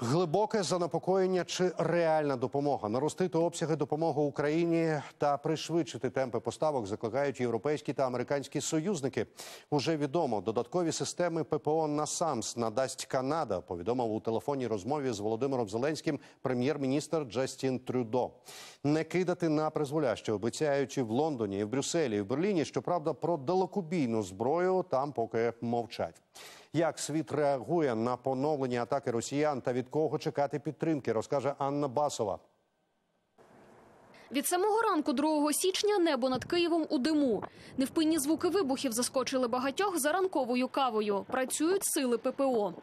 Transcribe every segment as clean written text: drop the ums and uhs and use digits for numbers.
Глибоке занепокоєння чи реальна допомога? Наростити обсяги допомоги Україні та пришвидшити темпи поставок закликають європейські та американські союзники. Уже відомо, додаткові системи ППО «Насамс» надасть Канада, повідомив у телефонній розмові з Володимиром Зеленським прем'єр-міністр Джастін Трюдо. Не кидати на призволяще обіцяють і в Лондоні, і в Брюсселі, і в Берліні. Щоправда, про далекобійну зброю там поки мовчать. Як світ реагує на поновлені атаки росіян та від кого чекати підтримки, розкаже Анна Басова. Від самого ранку 2 січня небо над Києвом у диму. Невпинні звуки вибухів заскочили багатьох за ранковою кавою. Працюють сили ППО.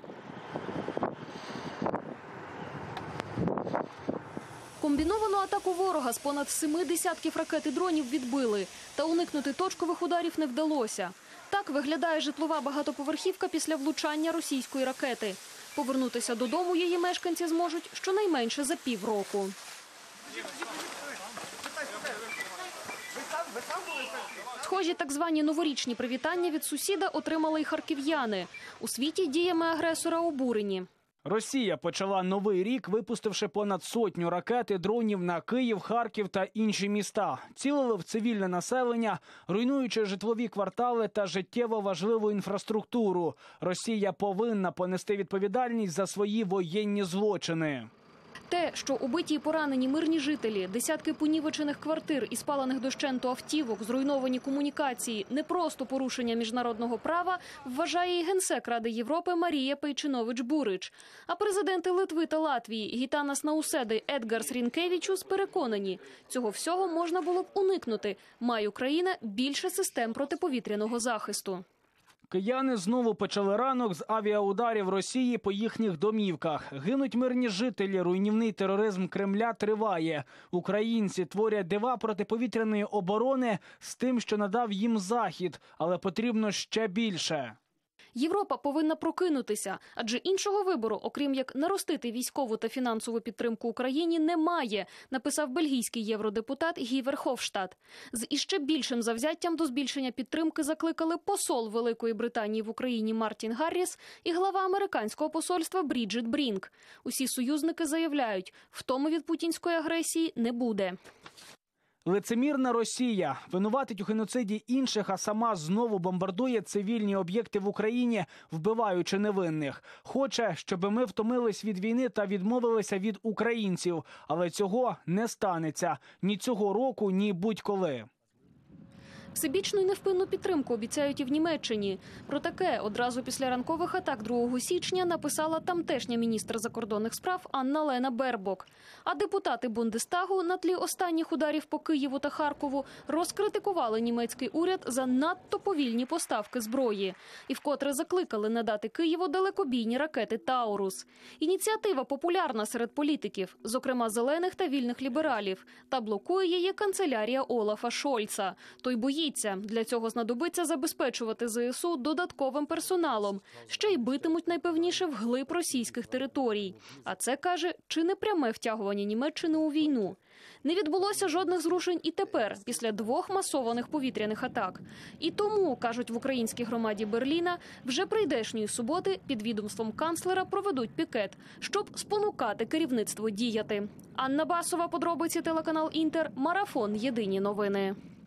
Комбіновану атаку ворога з понад 7 десятків ракет і дронів відбили. Та уникнути точкових ударів не вдалося. Так виглядає житлова багатоповерхівка після влучання російської ракети. Повернутися додому її мешканці зможуть щонайменше за півроку. Схожі так звані новорічні привітання від сусіда отримали й харків'яни. У світі діями агресора обурені. Росія почала новий рік, випустивши понад 100 ракет і дронів на Київ, Харків та інші міста. Цілили в цивільне населення, руйнуючи житлові квартали та життєво важливу інфраструктуру. Росія повинна понести відповідальність за свої воєнні злочини. Те, що убиті і поранені мирні жителі, десятки понівечених квартир і спалених дощенту автівок, зруйновані комунікації – не просто порушення міжнародного права, вважає і генсек Ради Європи Марія Пейчинович-Бурич. А президенти Литви та Латвії Гітанас Науседа, Едгарс Рінкевічус переконані – цього всього можна було б уникнути. Має Україна більше систем протиповітряного захисту. Кияни знову почали ранок з авіаударів Росії по їхніх домівках. Гинуть мирні жителі, руйнівний тероризм Кремля триває. Українці творять дива протиповітряної оборони з тим, що надав їм Захід, але потрібно ще більше. Європа повинна прокинутися, адже іншого вибору, окрім як наростити військову та фінансову підтримку Україні, немає, написав бельгійський євродепутат Гі Верховштадт. З іще більшим завзяттям до збільшення підтримки закликали посол Великої Британії в Україні Мартін Гарріс і глава американського посольства Бріджит Брінк. Усі союзники заявляють, втоми від путінської агресії не буде. Лицемірна Росія винуватить у геноциді інших, а сама знову бомбардує цивільні об'єкти в Україні, вбиваючи невинних. Хоче, щоб ми втомились від війни та відмовилися від українців. Але цього не станеться ні цього року, ні будь-коли. Всебічну і невпинну підтримку обіцяють і в Німеччині. Про таке одразу після ранкових атак 2 січня написала тамтешня міністр закордонних справ Анна-Лена Бербок. А депутати Бундестагу на тлі останніх ударів по Києву та Харкову розкритикували німецький уряд за надто повільні поставки зброї. І вкотре закликали надати Києву далекобійні ракети «Таурус». Ініціатива популярна серед політиків, зокрема зелених та вільних лібералів. Та блокує її канцелярія Олафа Шольца. Той боїться. Для цього знадобиться забезпечувати ЗСУ додатковим персоналом. Ще й битимуть найпевніше вглиб російських територій. А це, каже, чи не пряме втягування Німеччини у війну. Не відбулося жодних зрушень і тепер, після 2 масованих повітряних атак. І тому, кажуть в українській громаді Берліна, вже прийдешньої суботи під відомством канцлера проведуть пікет, щоб спонукати керівництво діяти. Анна Басова, подробиці, телеканал Інтер, Марафон, Єдині новини.